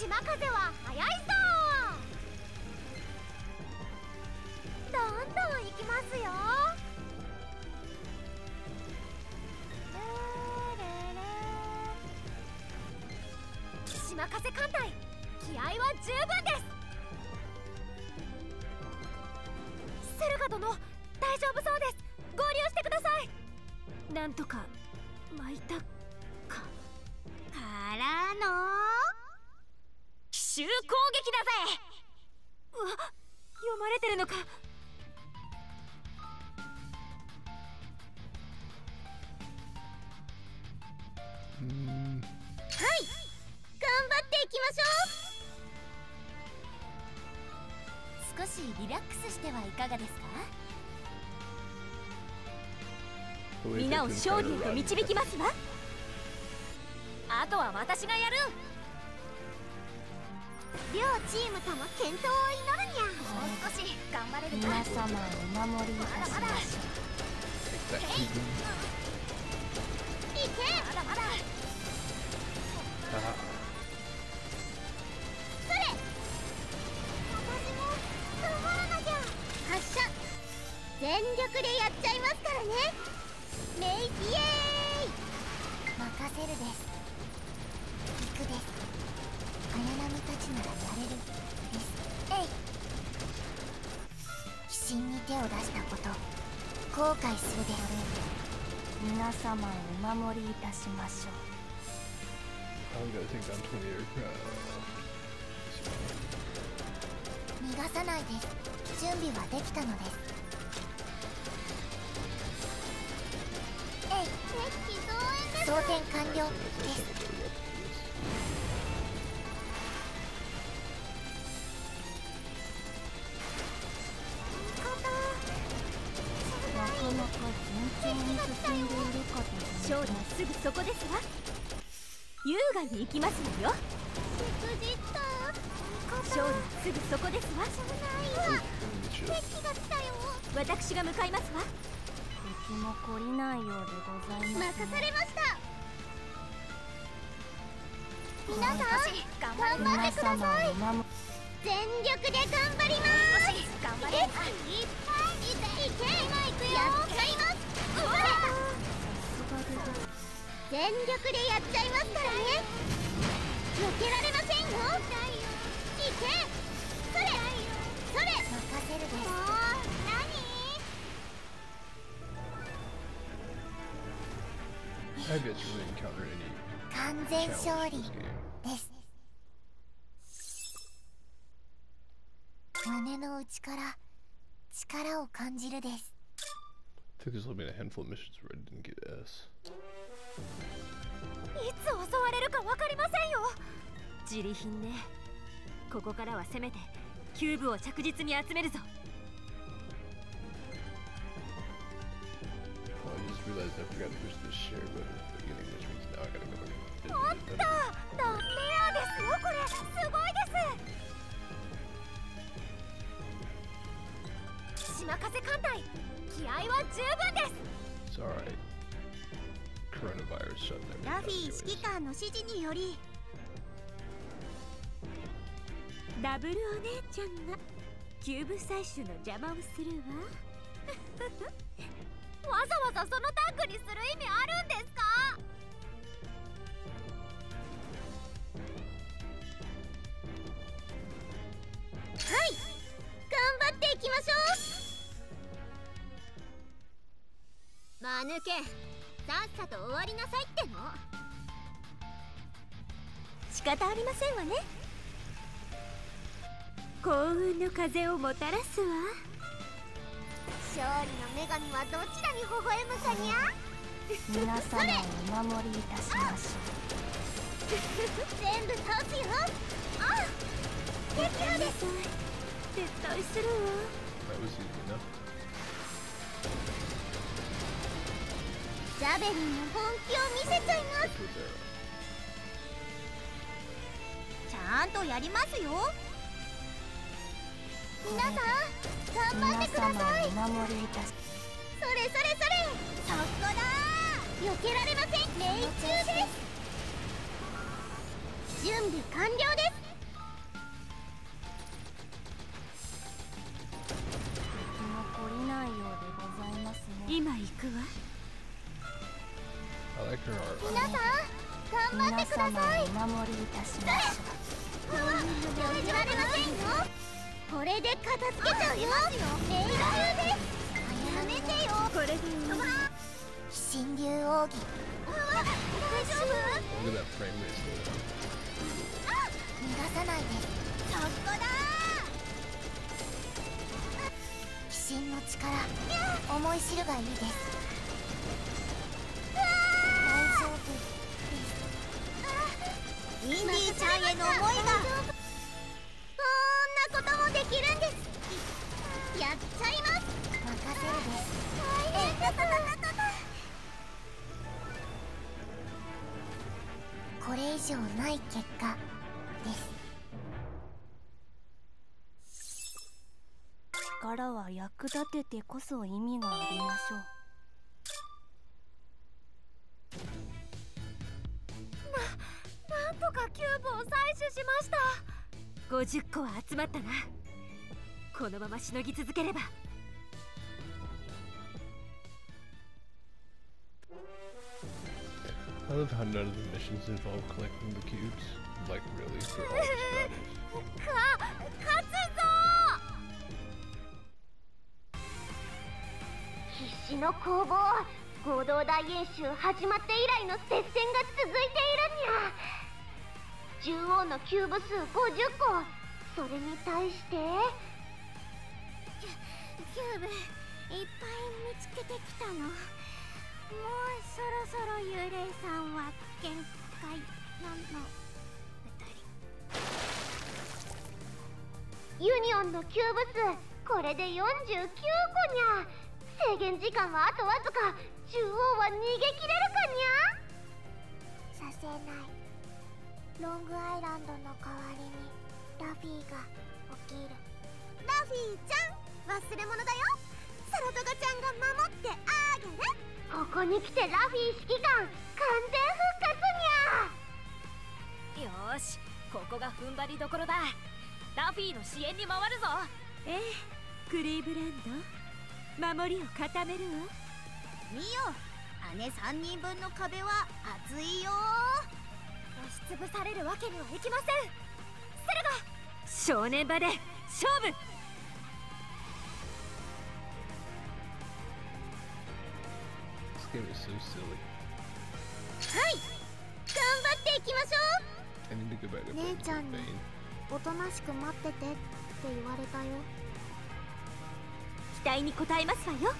島風は速いぞ。どんどん行きますよ。島風艦隊、気合は十分です。セルガ殿、大丈夫そうです。合流してください。なんとか巻いたか。からの奇襲攻撃だぜ。うわ、読まれてるのか。 はい、頑張っていきましょう。 少しリラックスしてはいかがですか。皆を勝利へと導きますわ。あとは私がやる。両チームとも健闘を祈るにゃ。もう少し頑張れるか。 皆様お守りいたしましょう。 いけ。 まだまだ。 それ。私も頑張らなきゃ。発射。全力でやっちゃいますからね。メイイエーイ。任せるです。行くです。綾波たちならやれるです。えい。鬼神に手を出したこと後悔するであろう。 皆様お守りいたしましょう。 逃がさないです。準備はできたのです。えい。装填完了です。 なかなか順調に進んでいるかと。 勝利はすぐそこですわ。優雅に行きますわよ。勝利はすぐそこですわ。 敵が来たよ。 私が向かいますわ。 敵も懲りないようでございます、ね。 任されました。皆さん頑張ってください。全力で頑張ります。 頑張れ。 いっぱいいけ。今行くよ。やっちゃいます。全力でやっちゃいますからね。避けられませんよ。いけ。それそれ。任せるです。もう何。完全勝利です。胸の内から力を感じるです。 いつ襲われるか分かりませんよ。自利品ね。ここからはせめてキューブを着実に集めるぞ。おっと、ノンレアですよ。これすごいです。島風艦隊、気合は十分です。 ラフィ指揮官の指示によりダブルお姉ちゃんがキューブ採取の邪魔をするわ。わざわざそのタンクにする意味あるんですか。 はい、頑張っていきましょう。マヌケ、さっさと終わりなさいっての。 仕方ありませんわね。幸運の風をもたらすわ。 勝利の女神はどちらに微笑むかにゃ。 皆様お守りいたしましょう。 全部倒すよ。ああ、撃破です。 絶対するわ。 ジャベリンの本気を見せちゃいます。ちゃんとやりますよ。皆さん頑張ってください。 皆様お守りいたし。 それそれそれ。そこだ。避けられません。命中です。準備完了です。 今行くわ。 I like her art. 皆さん頑張ってください。 皆様お守りいたしましょやめられませんよ。これで片付けちゃうよ。メイド流です。やめてよ。 これで神竜奥義。大丈夫？ Look at that frame rate slow down. 逃がさないで。そこだ。鬼神の力、思い知るがいいです。大丈夫です。インディちゃんへの思いが。こんなこともできるんです。やっちゃいます。任せるです。大変だ。これ以上ない結果です。 力は役立ててこそ意味がありましょう。 なんとかキューブを採取しました。50個は集まったな。このまましのぎ続ければ。 I love how none of the missions involve collecting the cubes. Like really, for all the battles. 勝つぞ。 必死の攻防、合同大演習始まって以来の接戦が続いているにゃ。獣王のキューブ数50個、それに対してキューブいっぱい見つけてきたの。もうそろそろ幽霊さんは限界なの。ユニオンのキューブ数、これで49個にゃ。制限時間はあとわずか。獣王は逃げ切れるかにゃ。させない。ロングアイランドの代わりにラフィーが起きる。ラフィーちゃん、忘れ物だよ。サラトガちゃんが守ってあげる。ここに来てラフィー指揮官完全復活にゃ。 よし、ここが踏ん張りどころだ。ラフィーの支援に回るぞ。ええ、クリーブランド、守りを固めるわ。 ミオ、姉3人分の壁は厚いよ。 押しつぶされるわけにはいきません。セルガ、正念場で勝負。 This game is so silly. はい、頑張っていきましょ I need to go back to う。姉 playing ちゃんに Bane. おとなしく待っててって言われたよ。 期待に応えますわよ。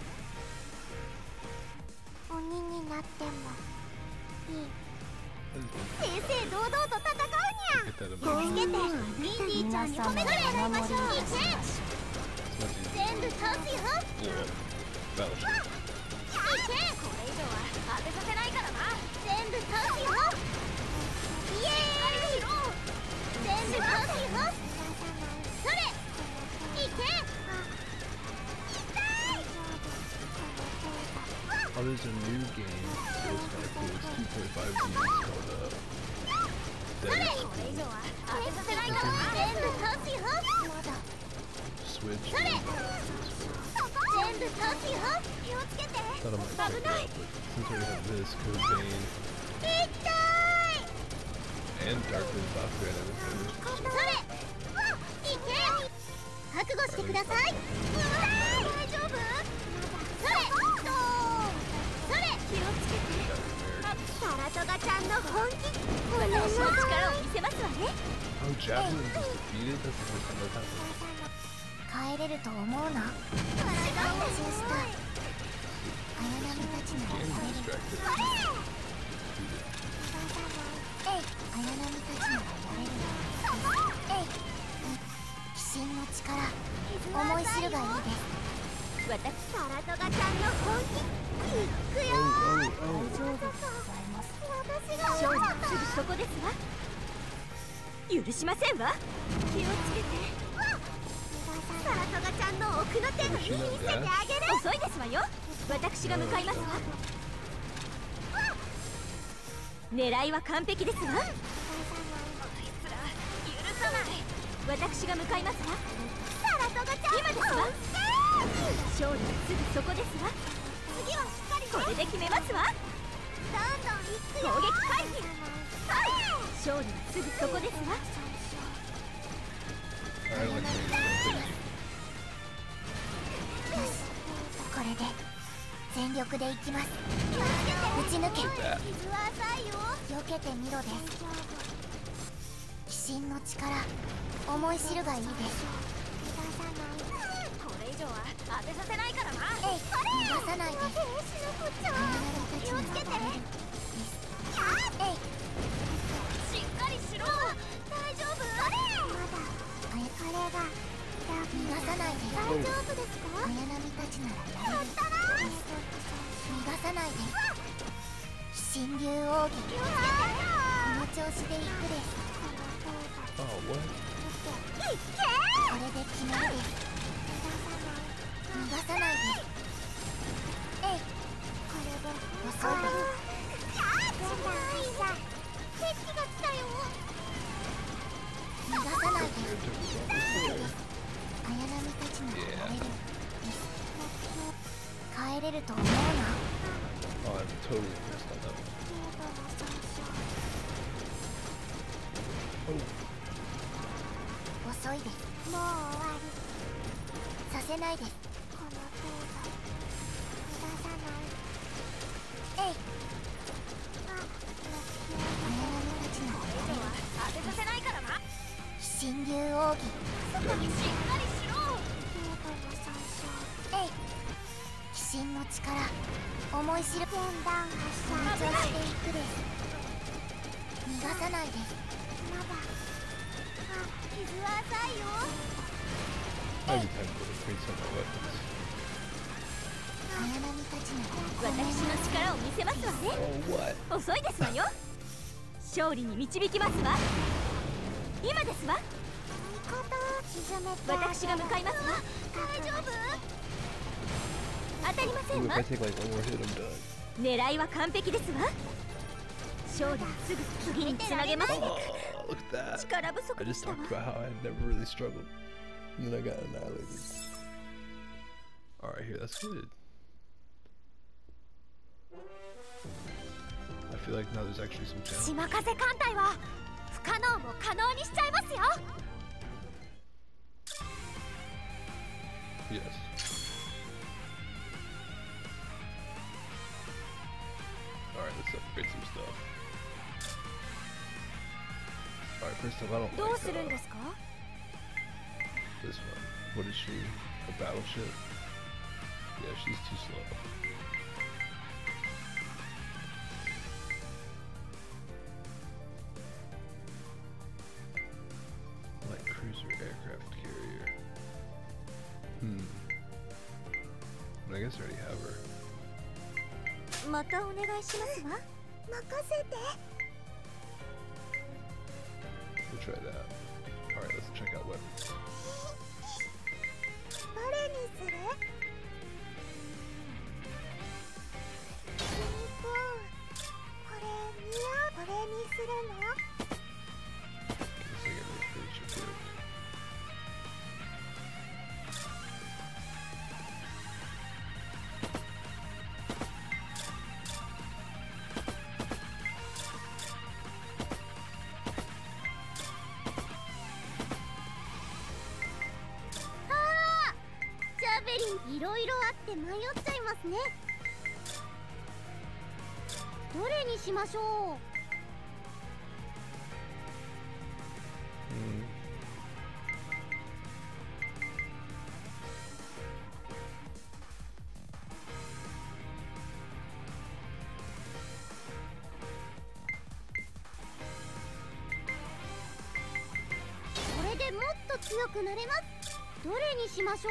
鬼になってもいい。 I 正々堂々と戦うにゃ。 get that 気を about つけてミンディちゃんに褒めてもらいましょう。いけ、 as much as 全部倒すよ。 you blow up Battleship. いけ、 これ以上は当てさせないからな。 全部倒すよ。イエーイ。全部倒すよ。それ、いけ。痛い。 Oh, there's a new game. It was kind of cool. It's 2.5 G's called Dead これ以上は当てさせないからな。全部倒すよ。 Switch. それ、全部倒すよ。気をつけて。 Thought I might check it out, but since I have this, Code Vein, 痛い。 and Darkness Valkyrie, I haven't finished. それ、いけ。覚悟してください。大丈夫？それ、それ、気をつけて。サラトガちゃんの本気。 私の力を見せますわね。 Oh, Javelin just defeated? That's the first time that happened. 帰れると思うな。練習した。綾波たちなら Getting やれる。 distracted. えい、綾波たちならやれる。えい、鬼神の力、思い知るがいいです。 私、 サラトガちゃんの本気、いくよ。 Oh, 大丈夫でございます。 私が勝利すぐそこですわ。許しませんわ。気をつけて。 サラトガちゃんの奥の手の見せてあげる。 遅いですわよ。私が向かいますわ。狙いは完璧ですわ。こいつら許さない。私が向かいますわ。 サラトガちゃん、 今ですわ。勝利はすぐそこですわ。 次はしっかりね。 これで決めますわ。 どんどんいくよ。 攻撃回避。はい、勝利はすぐそこですわ。 I like the よし、これで全力でいきます。打ち抜け。傷は浅いよ。避けてみろです。鬼神の力、思い知るがいいです。 これ以上は当てさせないからな。 えい、逃がさないで。気をつけて。えい、 しっかりしろ。 大丈夫？これが逃がさないで。大丈夫ですか？綾波たちならやれる。逃がさないで。神竜奥義。この調子でいくです。 Oh, what? これで決めるです。逃がさないで。えい、これで遅いです。敵が来たよ。逃がさないで。綾波たちならやれるです。帰れると思うな。 Oh, I'm totally missed on that one. Oh, 遅いです。もう終わり。させないです。この程度逃がさない。えい。綾波たちならやれる。 当てさせないからな。 神竜奥義。 そこにしっかりしろ。 えい。鬼神の力、思い知る。この調子でいくです。逃がさないです。まだ傷は浅いよ。 I have time to increase on my weapons. 綾波たちなら私の力を見せますわね。 Oh, what? 遅いですわよ。勝利に導きますわ。今ですわ。私が向かいますわ。 大丈夫？ 当たりませ Ooh, ん if わ。 I take like one more hit, I'm done. 狙いは完璧ですわ。勝利はすぐ次につなげます。 Oh, look at that. 力不足 I で just したわ。 talked about how I had never really struggled. And then I got annihilated. Alright, here, that's good. I feel like now there's actually some challenge. 島風艦隊は不可能も可能にしちゃいますよ。 Yes. Alright, let's upgrade some stuff. Alright, first off, I don't どう like するんですか？ this one. What is she? A battleship? Yeah, she's too slow. Light cruiser aircraft carrier. But I guess I already have her. またお願いしますわ。 任せて。 We'll try that. Alright, let's check out weapons. どれにする？ピンポン。これ似合う。これにするの？ Guess I get this pretty good. Ah! ジャベリンいろいろあって迷っちゃいますね。どれにしましょう？ これでもっと強くなれます。どれにしましょう？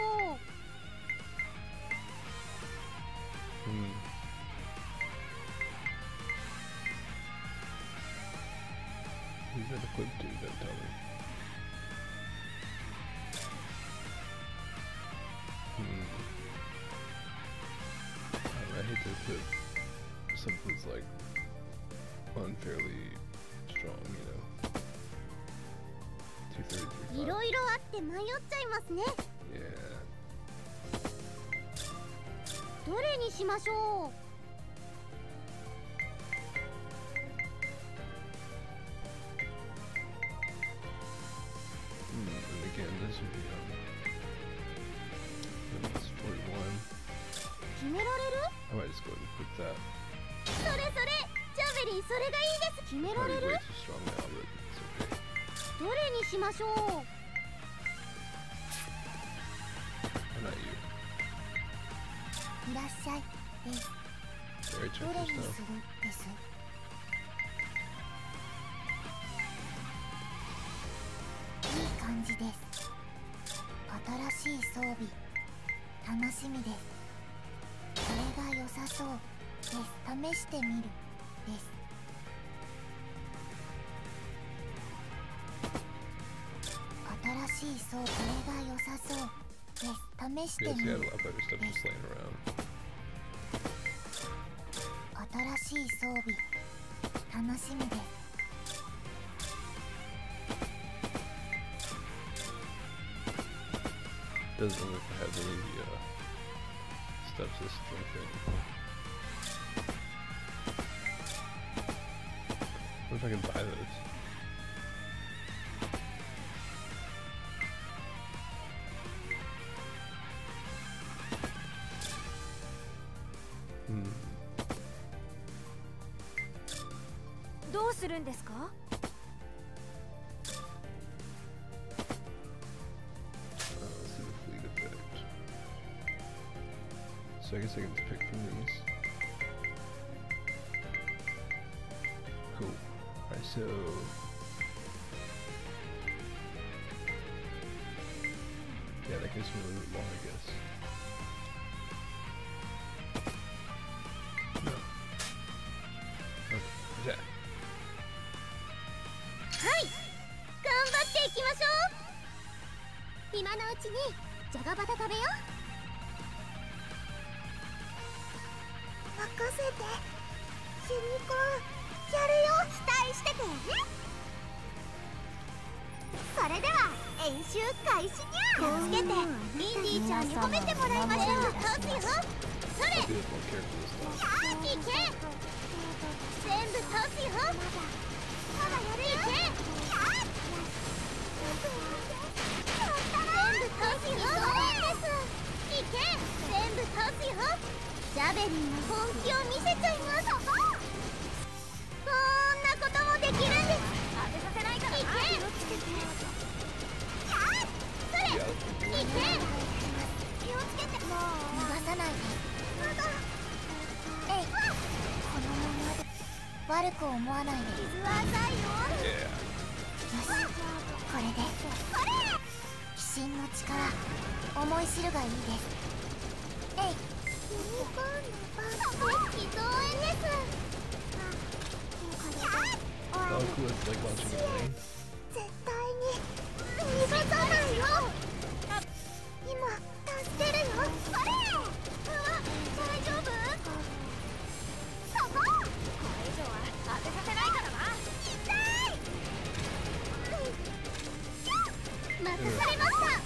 Who's that equipped to? That tell me. I hate to put something that's like unfairly strong, you know. 233. いろいろあって迷っちゃいますね。 Yeah. どれにしましょう。 And again, this would be that's 41. 決められる？ I might just go ahead and put that. それそれ、ジャベリン、それがいいです。決めら Probably れる？ way too strong now, but it's okay. どれにしましょう。 Or not you. いらっしゃいです。 Very ど check れ this に now. するです。いい感じです。新しい装備楽しみです。それが良さそうです。試してみるです。新しい装備、これが良さそうです。試して Yeah, み see, I る。 have a lot better stuff just laying around. 新しい装備楽しみです。 Doesn't look like I have any stuff this thing. What if I can buy those? Hmm. どうするんですか？ Let's see the fleet effect. So I guess I can just pick from these. Cool. Alright, so yeah, that gives me a little bit more, I guess. No. Okay, attack. はい、頑張っていきましょう。今のうちにじゃがバタ食べよう。任せて、シニコン、やるよ。期待しててね。それでは演習開始にゃ。気をつけて、インディーちゃんに褒めてもらいましょう。トスよ。それ。 I'll be more careful this time. やー、いけ。全部トスよ。まだやるよ。いけ。全部トスよ。いけ。全部トスよ。ジャベリンの本気を見せちゃいます。こんなこともできるんです。当てさせないからな。いけ。それ。いけ。気をつけて。もう逃さないで。えい。このままで悪く思わないで。傷は浅いよ。 Yeah. よし、これで鬼神の力、思い知るがいいです。えい。ユニコーンのバス機動演です。 Oh, cool. It's like launching a plane. 絶対に逃がさないよ。今助けるよ。これ。大丈夫？そこ。これ以上は当てさせないからな。痛い。任されました。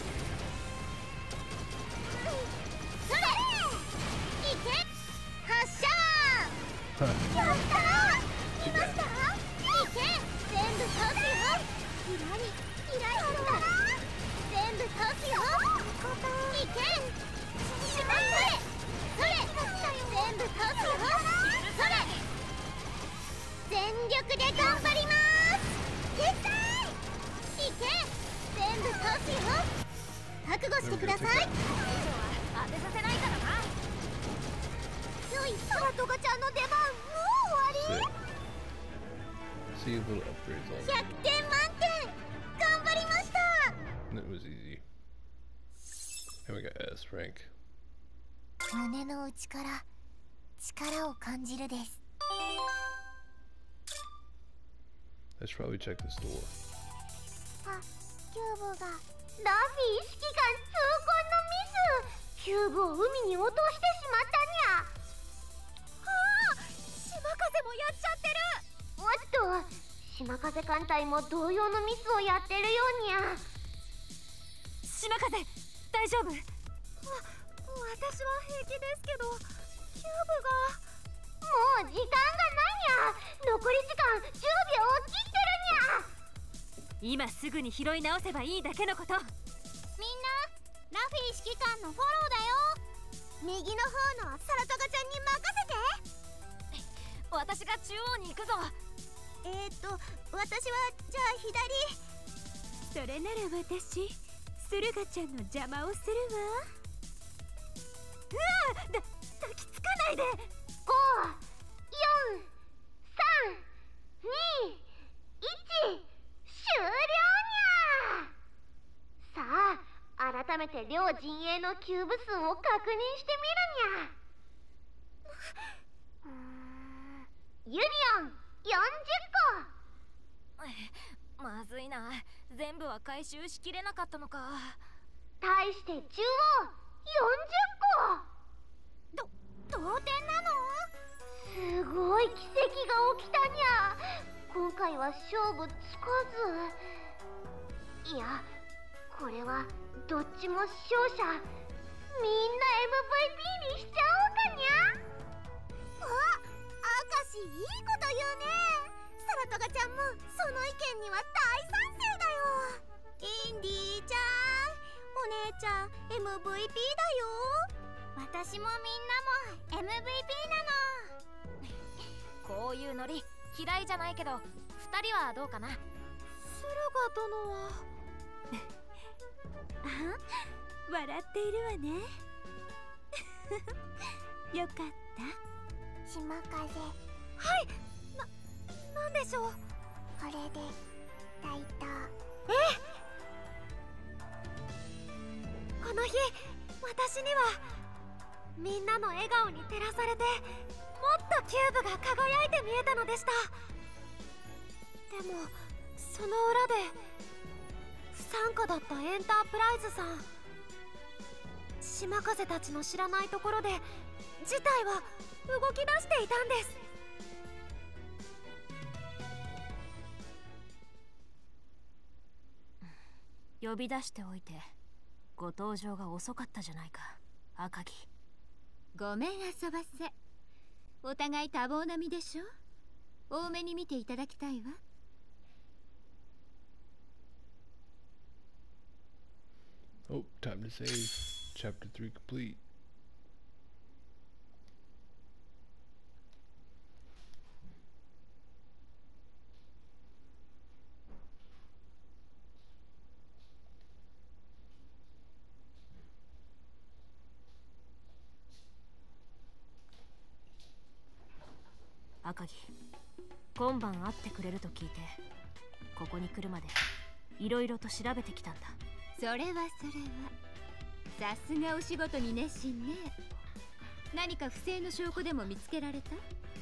それ。いけ。発射。 Huh. やったー。いました。いけ。全部トスよ。キラリキラリだな。全部トスよ。いけ。しまって。それ。全部トスよ。それ。全力で頑張ります。絶対。いけ。全部トスよ。覚悟してください。当てさせないからな。よい、サラトガちゃんの出番、もう終わり。 See a little upgrades on 100 it. 点満点。頑張りました。 And it was easy. And we got S rank. 胸の内から力を感じるです。 I should probably check this door. あ、キューブがラフィー指揮官痛恨のミス。キューブを海に落としてしまったにゃ。 島風もやっちゃってる。 おっと、島風艦隊も同様のミスをやってるようにゃ。 島風、大丈夫？私は平気ですけど。 今すぐに拾い直せばいいだけのこと。 みんな、ラフィー指揮官のフォローだよ。右の方のサラトガちゃんに任せて。 私が中央に行くぞ。 私はじゃあ左。 それなら私、駿河ちゃんの邪魔をするわ。抱きつかないで。5、4、 3、2、1、終了にゃ。さあ、改めて両陣営のキューブ数を確認してみるにゃ。ユリオン40個。 まずいな、全部は回収しきれなかったのか。 対して中央40個。同点なの？すごい奇跡が起きたにゃ。今回は勝負つかず。いや、これはどっちも勝者。みんな MVP にしちゃおうかにゃ。あ、明石いいこと言うね。サラトガちゃんもその意見には大賛成だよ。インディーちゃん、お姉ちゃん MVP だよ。私もみんなも MVP なの。こういうノリ嫌いじゃないけど、2人はどうかな。駿河殿は笑っているわね。よかった。 島風。はい、 なんでしょう。 これで大刀。 この日、私にはみんなの笑顔に照らされて、もっとキューブが輝いて見えたのでした。でもその裏で不参加だったエンタープライズさん、島風たちの知らないところで事態は動き出していたんです。呼び出しておいてご登場が遅かったじゃないか、赤城。 ごめん遊ばせ。お互い多忙な身でしょ。多めに見ていただきたいわ。 Oh, time to save. Chapter 3 complete. 赤城、今晩会ってくれると聞いて、ここに来るまでいろいろと調べてきたんだ。 それはさすがお仕事に熱心ね。何か不正の証拠でも見つけられた？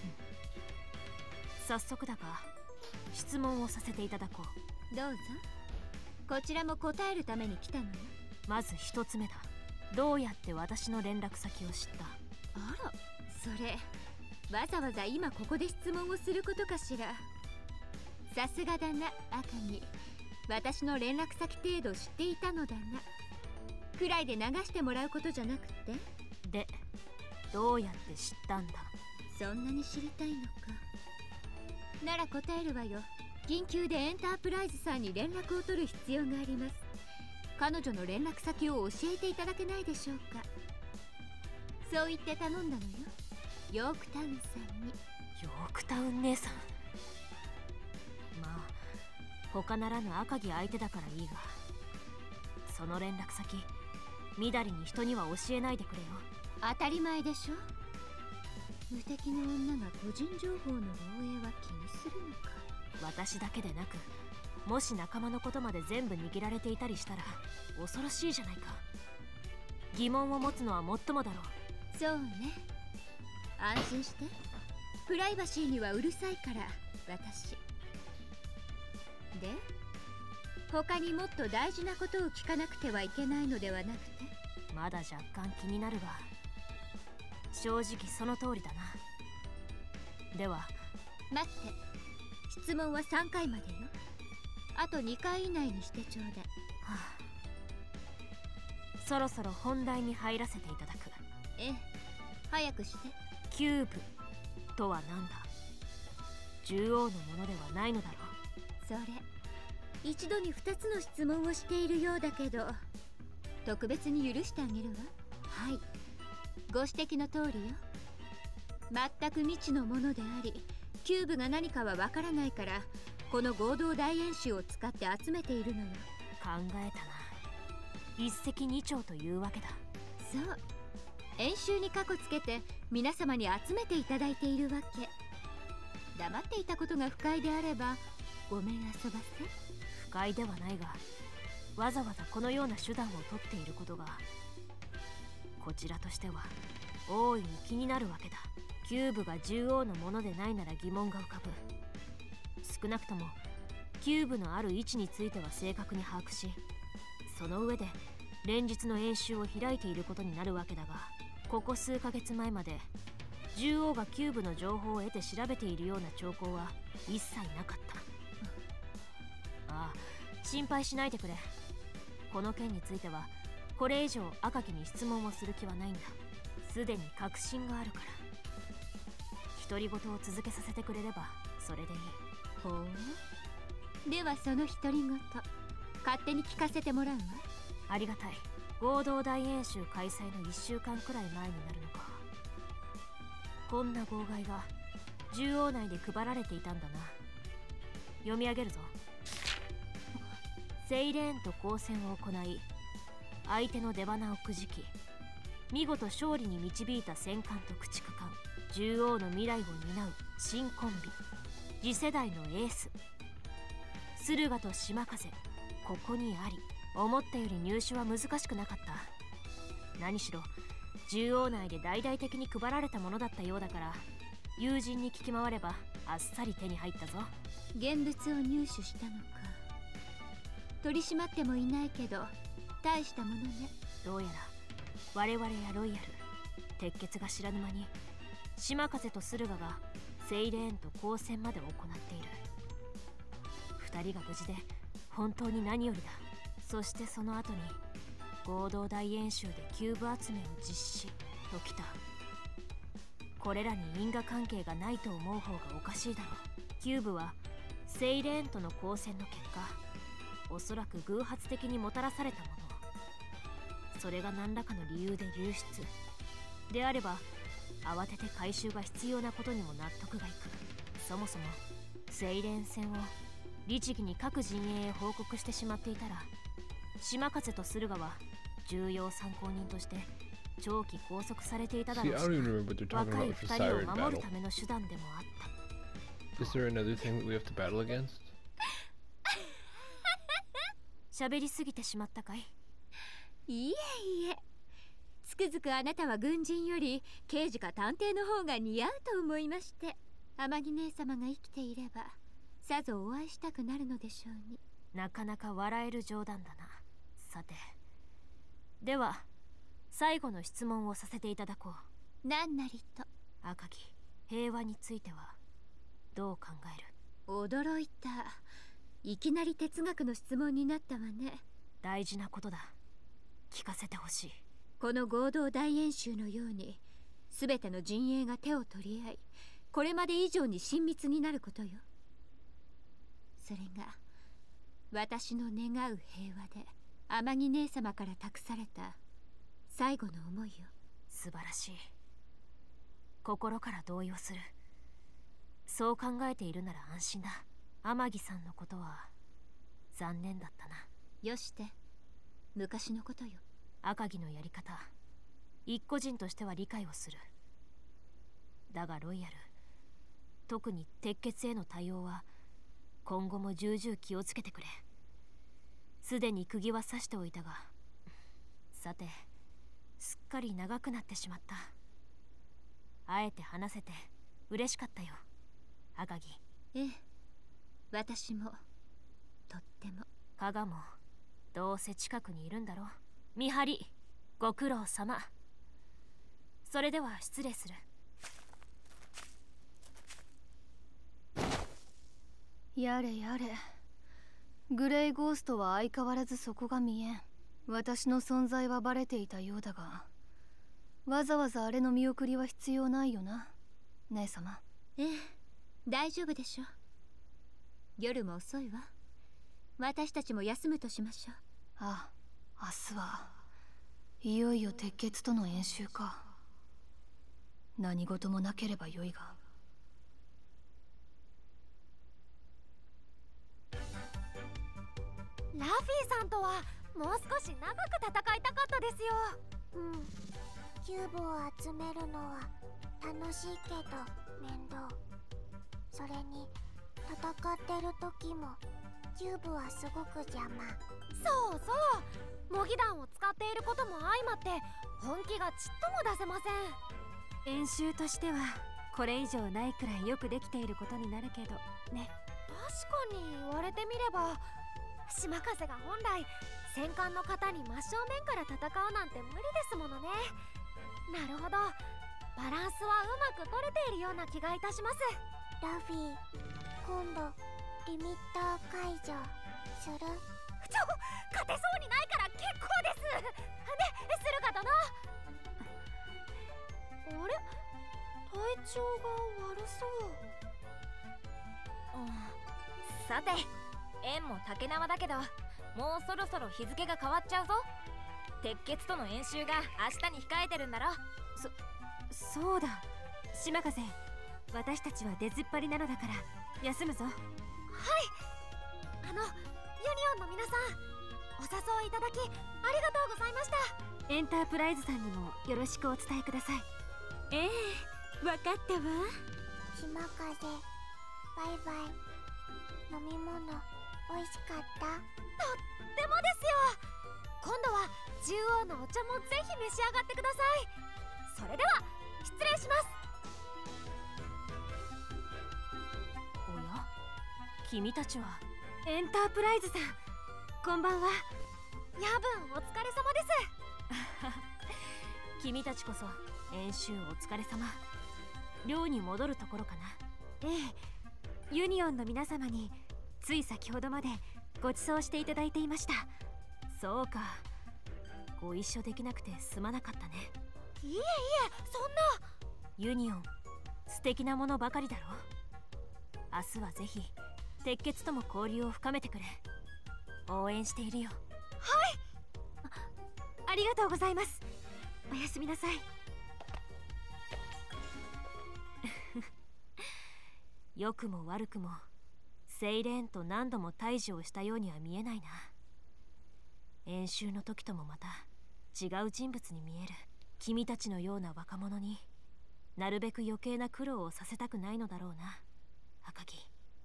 早速だが質問をさせていただこう。どうぞ。こちらも答えるために来たのよ。 まず一つ目だ。どうやって私の連絡先を知った？ あら、それわざわざ今ここで質問をすることかしら。さすがだな、赤城。私の連絡先程度知っていたのだな。くらいで流してもらうことじゃなくて。 で、どうやって知ったんだ？ そんなに知りたいのか。なら答えるわよ。緊急でエンタープライズさんに連絡を取る必要があります。彼女の連絡先を教えていただけないでしょうか。そう言って頼んだのよ、ヨークタウンさんに。 ヨークタウン姉さん。まあ他ならぬ赤城相手だからいいが、その連絡先みだりに人には教えないでくれよ。 当たり前でしょ。無敵の女が個人情報の漏洩は気にするのか。 私だけでなく、もし仲間のことまで全部握られていたりしたら恐ろしいじゃないか。疑問を持つのはもっともだろう。 そうね、安心して。プライバシーにはうるさいから私。で、他にもっと大事なことを聞かなくてはいけないのではなくて？ まだ若干気になるが、正直その通りだな。では待って、質問は3回までよ。あと2回以内にしてちょうだい。 はあ、そろそろ本題に入らせていただく。 ええ、早くして。 キューブとは何だ？獣王のものではないのだろう。 それ一度に2つの質問をしているようだけど、特別に許してあげるわ。はい、ご指摘の通りよ。全く未知のものであり、キューブが何かはわからないから、この合同大演習を使って集めているのよ。 考えたな。一石二鳥というわけだ。 そう、演習にかこつけて皆様に集めていただいているわけ。黙っていたことが不快であればごめん遊ばせ。 不快ではないが、わざわざこのような手段を取っていることがこちらとしては大いに気になるわけだ。キューブが獣王のものでないなら疑問が浮かぶ。少なくともキューブのある位置については正確に把握し、その上で連日の演習を開いていることになるわけだが、ここ数ヶ月前まで獣王がキューブの情報を得て調べているような兆候は一切なかった。ああ、心配しないでくれ。この件についてはこれ以上赤木に質問をする気はないんだ。すでに確信があるから。独り言を続けさせてくれればそれでいい。 ほう、ではその独り言勝手に聞かせてもらうわ。 ありがたい。合同大演習開催の1週間くらい前になるのか。こんな号外が獣王内で配られていたんだな。読み上げるぞ。セイレーンと交戦を行い、相手の出花をくじき、見事勝利に導いた戦艦と駆逐艦、獣王の未来を担う新コンビ、次世代のエース、駿河と島風、ここにあり。思ったより入手は難しくなかった。何しろ獣王内で大々的に配られたものだったようだから、友人に聞き回ればあっさり手に入ったぞ。 現物を入手したのか。取り締まってもいないけど大したものね。 どうやら我々やロイヤル、鉄血が知らぬ間に島風と駿河がセイレーンと交戦まで行っている。二人が無事で本当に何よりだ。そしてその後に合同大演習でキューブ集めを実施ときた。これらに因果関係がないと思う方がおかしいだろう。キューブはセイレーンとの交戦の結果、おそらく偶発的にもたらされたもの。それが何らかの理由で流出であれば、慌てて回収が必要なことにも納得がいく。そもそもセイレーン戦を律儀に各陣営へ報告してしまっていたら、島風と駿河は重要参考人として長期拘束されていただろうし、若い二人を守るための手段でもあった。 Is there another thing that we have to battle against? 喋りすぎてしまったかい？ いえいえ、つくづくあなたは軍人より刑事か探偵の方が似合うと思いまして。天城姉様が生きていればさぞお会いしたくなるのでしょうに。 なかなか笑える冗談だな。さて、では最後の質問をさせていただこう。 何なりと。 赤城、平和についてはどう考える？ 驚いた。いきなり哲学の質問になったわね。 大事なことだ。聞かせてほしい。 この合同大演習のように全ての陣営が手を取り合い、これまで以上に親密になることよ。それが私の願う平和で天城姉様から託された最後の思いよ。 素晴らしい。心から同意をする。そう考えているなら安心だ。天城さんのことは残念だったな。 よして、昔のことよ。 赤城のやり方、一個人としては理解をする。だがロイヤル、特に鉄血への対応は今後も重々気をつけてくれ。すでに釘は刺しておいたが、さて、すっかり長くなってしまった。あえて話せて嬉しかったよ、赤城。 ええ、私もとっても。 加賀もどうせ近くにいるんだろう。見張りご苦労様。それでは失礼する。 やれやれ、グレイゴーストは相変わらずそこが見えん。私の存在はバレていたようだが、わざわざあれの見送りは必要ないよな、姉様。 ええ、大丈夫でしょ。夜も遅いわ。 私たちも休むとしましょう。 あ、明日はいよいよ鉄血との演習か。何事もなければよいが。 ラフィーさんとはもう少し長く戦いたかったですよ。 キューブを集めるのは楽しいけど面倒。それに戦ってる時もキューブはすごく邪魔。 そうそう、模擬弾を使っていることも相まって本気がちっとも出せません。 演習としてはこれ以上ないくらいよくできていることになるけどね。 確かに言われてみれば、島風が本来戦艦の方に真正面から戦うなんて無理ですものね。なるほど、バランスはうまく取れているような気がいたします。 ラフィー、今度リミッター解除する？ 勝てそうにないから結構です。ね、駿河殿。あれ、体調が悪そう。 さて、縁も竹縄だけどもうそろそろ日付が変わっちゃうぞ。鉄血との演習が明日に控えてるんだろ。そうだ、島風、私たちは出ずっぱりなのだから休むぞ。はい。 ユニオンの皆さん、お誘いいただきありがとうございました。 エンタープライズさんにもよろしくお伝えください。ええ、わかったわ。 島風、バイバイ。飲み物美味しかった？ とってもですよ。今度は獣王のお茶もぜひ召し上がってください。それでは失礼します。 おや、君たちはエンタープライズさん、こんばんは。 夜分お疲れ様です。 君たちこそ演習お疲れ様。寮に戻るところかな。ええ、ユニオンの皆様につい先ほどまでご馳走していただいていました。そうか、ご一緒できなくてすまなかったね。 いえいえ、そんな。 ユニオン、素敵なものばかりだろ。明日はぜひ鉄血とも交流を深めてくれ。応援しているよ。 はい。 ありがとうございます。おやすみなさい。良くも悪くもセイレーンと何度も対峙をしたようには見えないな。演習の時ともまた違う人物に見える。君たちのような若者になるべく余計な苦労をさせたくないのだろうな、赤木。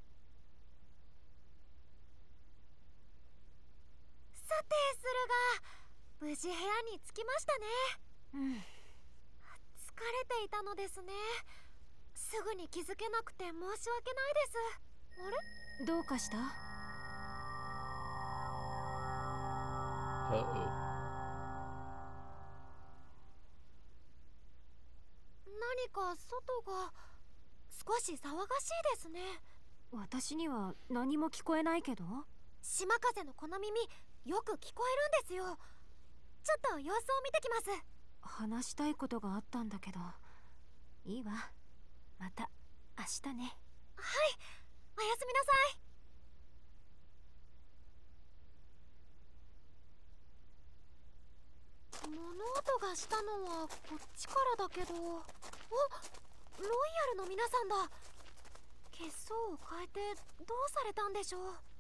さて、駿河、無事部屋に着きましたね。疲れていたのですね。すぐに気づけなくて申し訳ないです。あれ、 どうかした？ 何か外が少し騒がしいですね。 私には何も聞こえないけど。 島風のこの耳よく聞こえるんですよ。ちょっと様子を見てきます。 話したいことがあったんだけど。いいわ、また明日ね。 はい、おやすみなさい。物音がしたのはこっちからだけど。お、ロイヤルの皆さんだ。血相を変えてどうされたんでしょう。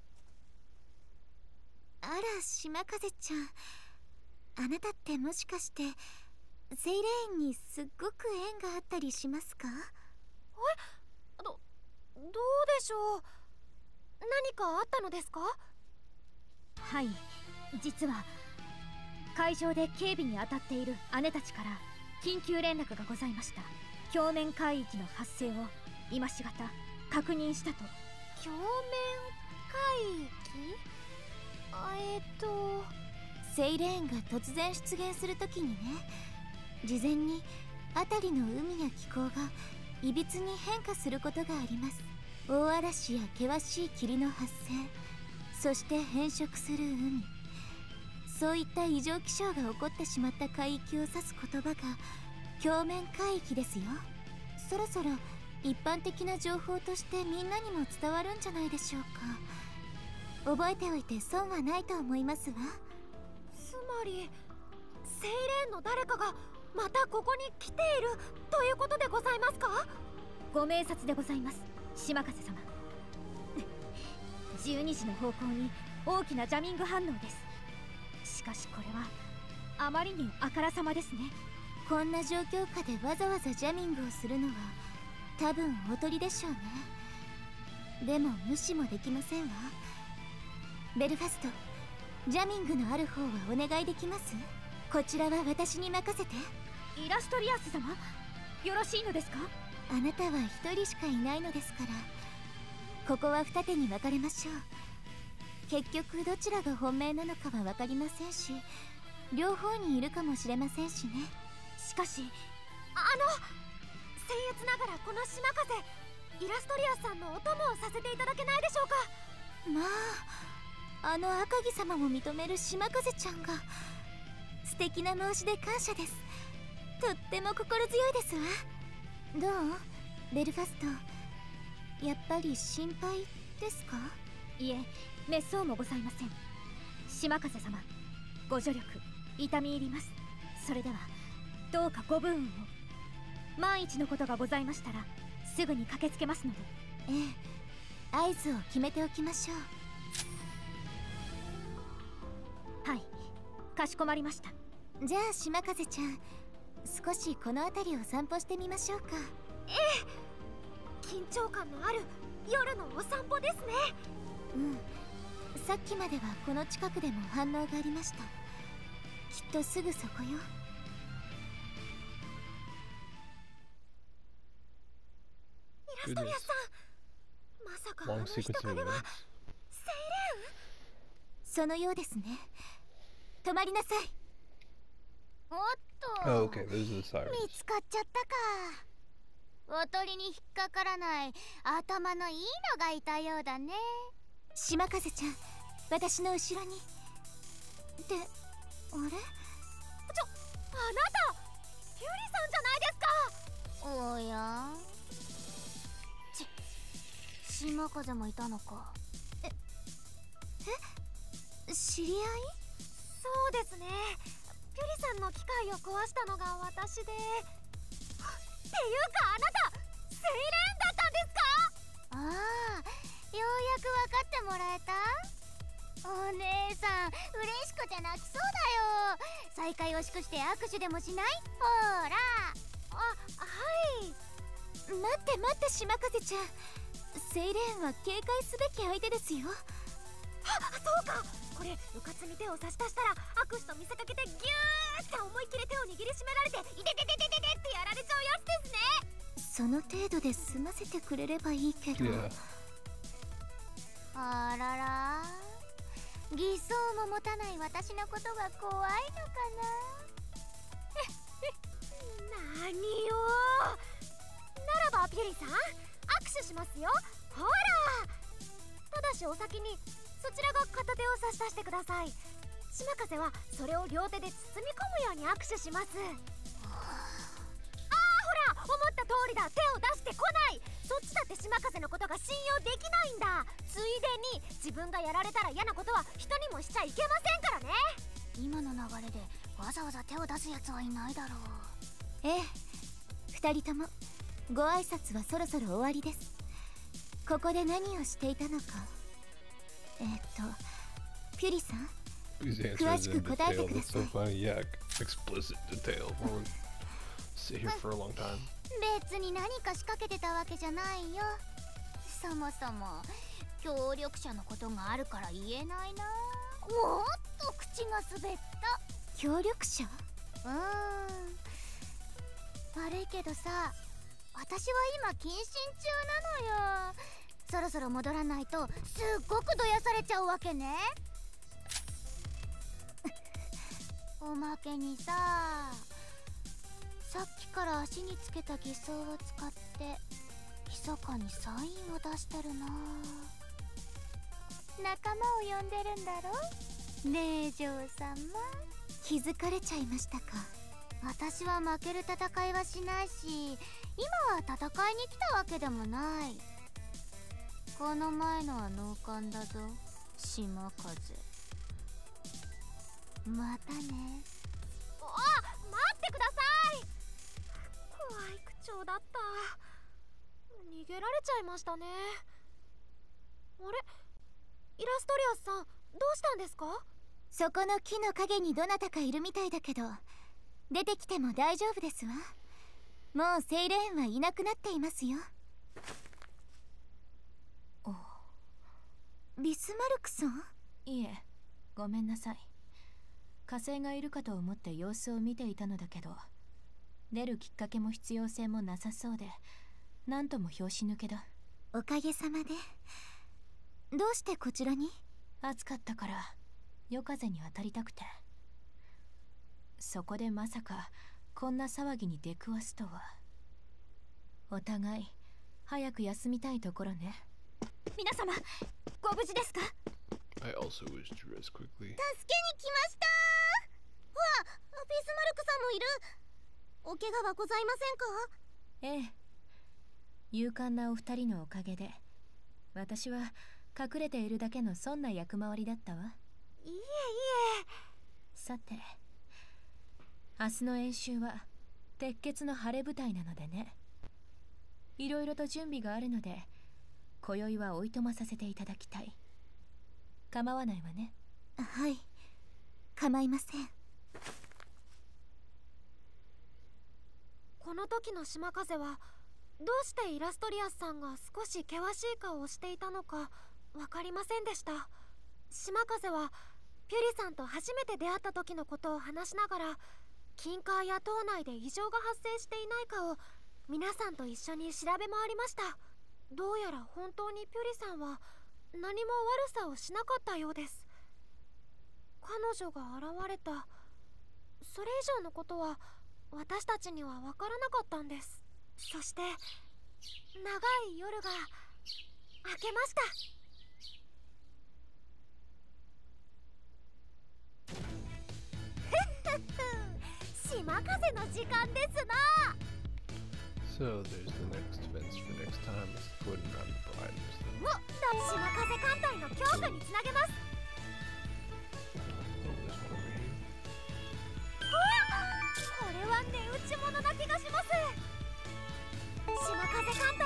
あら、島風ちゃん、あなたってもしかしてセイレーンにすっごく縁があったりしますか？ どうでしょう。何かあったのですか？ はい、実は海上で警備に当たっている姉たちから緊急連絡がございました。表面海域の発生を今しがた確認したと。 表面海域？ セイレーンが突然出現するときにね、事前に辺りの海や気候がいびつに変化することがあります。大嵐や険しい霧の発生、そして変色する海、そういった異常気象が起こってしまった海域を指す言葉が表面海域ですよ。そろそろ一般的な情報としてみんなにも伝わるんじゃないでしょうか。 覚えておいて損はないと思いますわ。 つまりセイレーンの誰かがまたここに来ているということでございますか？ ご明察でございます、島風様。12時の方向に大きなジャミング反応です。しかしこれはあまりにあからさまですね。 こんな状況下でわざわざジャミングをするのは多分おとりでしょうね。でも無視もできませんわ。ベルファスト、ジャミングのある方はお願いできます？こちらは私に任せて。 イラストリアス様、よろしいのですか？ あなたは一人しかいないのですから、ここは二手に分かれましょう。結局どちらが本命なのかは分かりませんし、両方にいるかもしれませんしね。 しかし僭越ながらこの島風、イラストリアスさんのお供をさせていただけないでしょうか？ まあ、あの赤城様も認める島風ちゃんが。素敵な申し出感謝です。とっても心強いですわ。どうベルファスト、やっぱり心配ですか？ いえ、滅相もございません。島風様、ご助力痛み入ります。それではどうかご武運を。万一のことがございましたらすぐに駆けつけますので。 ええ、合図を決めておきましょう。はい、かしこまりました。 じゃあ島風ちゃん、少しこの辺りを散歩してみましょうか。 ええ、緊張感のある夜のお散歩ですね。 うん、さっきまではこの近くでも反応がありました。きっとすぐそこよ。 イラストリアスさん、まさかあの人影はセイレーン？ そのようですね。止まりなさい。 おっと、 Oh, okay, those are the sirens. 見つかっちゃったか。おとりに引っかからない頭のいいのがいたようだね。 島風ちゃん、私の後ろに。で、あれ？ あなたピュリさんじゃないですか。 おや、島風もいたのか。 知り合い？ そうですね、ピュリさんの機械を壊したのが私で。っていうかあなたセイレーンだったんですか？ ああ、ようやく分かってもらえた？お姉さん嬉しくて泣きそうだよ。再会を祝して握手でもしない？ほら。 あ、はい。 待って待って、島風ちゃん、セイレーンは警戒すべき相手ですよ。 そうか、これうかつに手を差し出したら握手と見せかけてギューって思いっきり手を握りしめられていててててててってやられちゃうやつですね。 その程度で済ませてくれればいいけど。 Yeah. あらら、偽装も持たない私のことが怖いのかなによ。ならばピュリさん、握手しますよ。ほら。ただしお先にそちらが片手を差し出してください。島風はそれを両手で包み込むように握手します。ほら、思った通りだ。手を出してこない。そっちだって島風のことが信用できないんだ。ついでに自分がやられたら嫌なことは人にもしちゃいけませんからね。 今の流れでわざわざ手を出すやつはいないだろう。 ええ、二人ともご挨拶はそろそろ終わりです。ここで何をしていたのか。ピュリさん、 These answers in 詳しく答えて detail. くだ That's さい。 so funny. Yeah, explicit detail. We'll sit here for a long time. 別に何か仕掛けてたわけじゃないよ。そもそも協力者のことがあるから言えないな。おっと口が滑った。 協力者？ 悪いけどさ、私は今謹慎中なのよ。そろそろ戻らないとすっごくどやされちゃうわけね。おまけにさ、さっきから足につけた偽装を使って密かにサインを出してるな。仲間を呼んでるんだろ、令嬢様。 気づかれちゃいましたか。 私は負ける戦いはしないし、今は戦いに来たわけでもない。この前のは脳幹だぞ。 島風。またね。 待ってください。怖い口調だった。逃げられちゃいましたね。あれ、イラストリアスさん、どうしたんですか？ そこの木の陰にどなたかいるみたいだけど、出てきても大丈夫ですわ。もうセイレーンはいなくなっていますよ。ビスマルクさん？ いえ、ごめんなさい。火星がいるかと思って様子を見ていたのだけど、出るきっかけも必要性もなさそうで、なんとも拍子抜けだ。 おかげさまで。どうしてこちらに？ 暑かったから夜風に当たりたくて。そこでまさかこんな騒ぎに出くわすとは。お互い早く休みたいところね。 皆様、ご無事ですか？ I also wish to rest quickly. 助けに来ました。わあ、ビスマルクさんもいる。お怪我はございませんか？ ええ、勇敢なお二人のおかげで私は隠れているだけのそんな役回りだったわ。 いえいえ。 さて、明日の演習は鉄血の晴れ舞台なのでね。いろいろと準備があるので今宵はおいとまさせていただきたい。構わないわね。 はい、構いません。 この時の島風はどうしてイラストリアスさんが少し険しい顔をしていたのか分かりませんでした。島風はピュリさんと初めて出会った時のことを話しながら、金塊や島内で異常が発生していないかを皆さんと一緒に調べ回りました。どうやら本当にピュリさんは何も悪さをしなかったようです。彼女が現れた、それ以上のことは私たちには分からなかったんです。そして長い夜が明けました。島風の時間ですな。 So there's the next events for next time. Let's go ahead and round the items then. 島風艦隊の強化につなげます。 Oh, there's one over here. これは値打ち物な気がします。島風艦隊